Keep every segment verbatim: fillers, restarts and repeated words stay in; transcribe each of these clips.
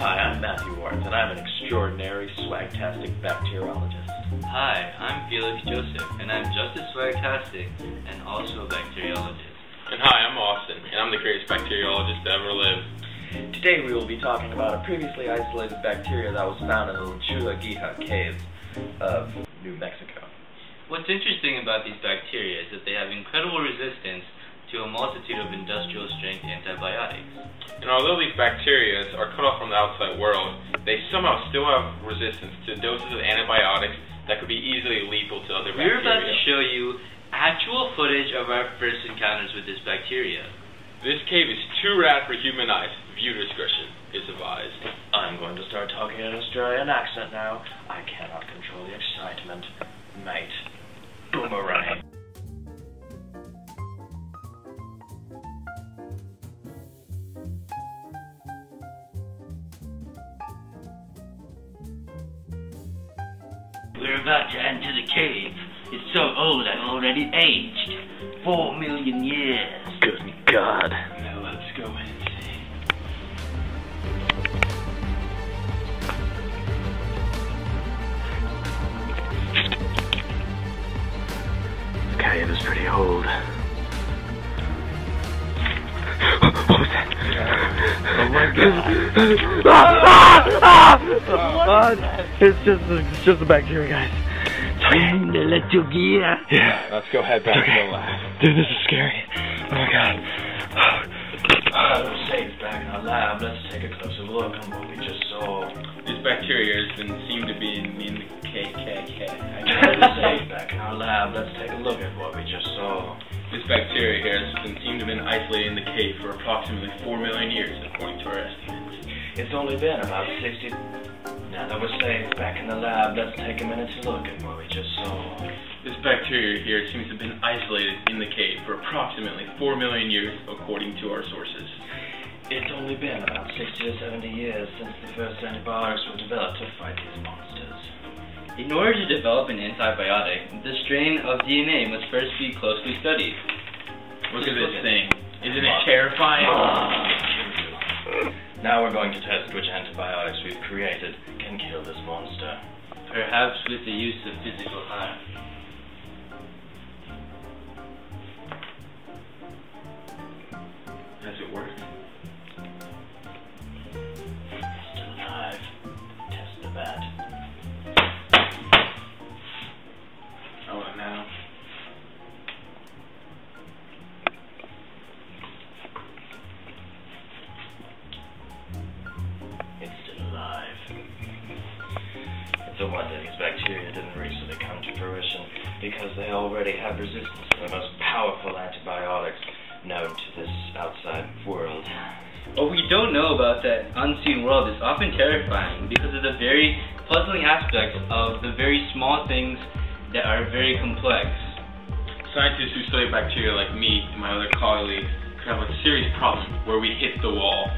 Hi, I'm Matthew Ward, and I'm an extraordinary, swagtastic bacteriologist. Hi, I'm Felix Joseph, and I'm just as swagtastic and also a bacteriologist. And hi, I'm Austin, and I'm the greatest bacteriologist to ever live. Today we will be talking about a previously isolated bacteria that was found in the Lechugilla caves of New Mexico. What's interesting about these bacteria is that they have incredible resistance to a multitude of industrial-strength antibiotics. And although these bacteria are cut off from the outside world, they somehow still have resistance to doses of antibiotics that could be easily lethal to other bacteria. We're about to show you actual footage of our first encounters with this bacteria. This cave is too rad for human eyes. View discretion is advised. I'm going to start talking in an Australian accent now. I cannot control the excitement. Mate. Boomerang. We're about to enter the cave. It's so old I've already aged. Four million years. Good God. Now let's go in and see. This cave is pretty old. What was that? Oh my God. ah, ah, ah. It's just it's just a bacteria, guys. In the Lechugilla. Yeah. Let's go head back okay. to the lab. Dude, this is scary. Oh my God. Uh, we're safe back in our lab. Let's take a closer look on what we just saw. This bacteria has been seemed to be in, in the K K K. We're safe back in our lab. Let's take a look at what we just saw. This bacteria here has been seemed to have been isolated in the cave for approximately four million years, according to our estimates. It's only been about sixty. Now that we're safe back in the lab, let's take a minute to look at what we just saw. This bacteria here seems to have been isolated in the cave for approximately four million years, according to our sources. It's only been about sixty to seventy years since the first antibiotics were developed to fight these monsters. In order to develop an antibiotic, the strain of D N A must first be closely studied. Look at this thing. Isn't it terrifying? Now we're going to test which antibiotics we've created can kill this monster. Perhaps with the use of physical harm. Has it worked? Still alive. Test the bat. Oh, and now? It's still alive. It's a wonder these bacteria didn't recently come to fruition, because they already have resistance to the most powerful antibiotics known to this outside world. What we don't know about that unseen world is often terrifying because of the very puzzling aspects of the very small things that are very complex. Scientists who study bacteria like me and my other colleagues could have a serious problem where we hit the wall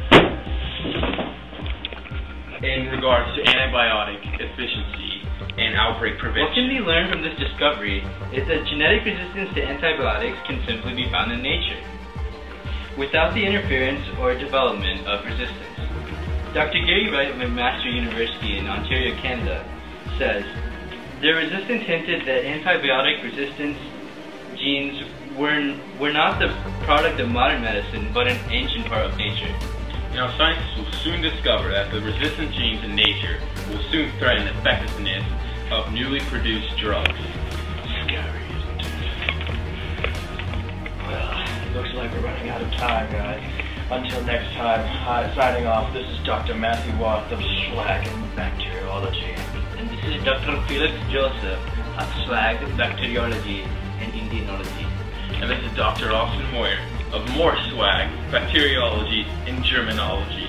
in regards to antibiotic efficiency and outbreak prevention. What can be learned from this discovery is that genetic resistance to antibiotics can simply be found in nature, without the interference or development of resistance. Doctor Gerry Wright of McMaster University in Ontario, Canada, says, "The resistance hinted that antibiotic resistance genes were, were not the product of modern medicine, but an ancient part of nature." Now, scientists will soon discover that the resistant genes in nature will soon threaten the effectiveness of newly produced drugs. Scary, isn't it? Well, it looks like we're running out of time, guys. Until next time, hi, signing off, this is Doctor Matthew Watt of Swag and Bacteriology. And this is Doctor Felix Joseph of Swag, Bacteriology, and Indianology. And this is Doctor Austin Moyer of more swag, bacteriology, and Germanology.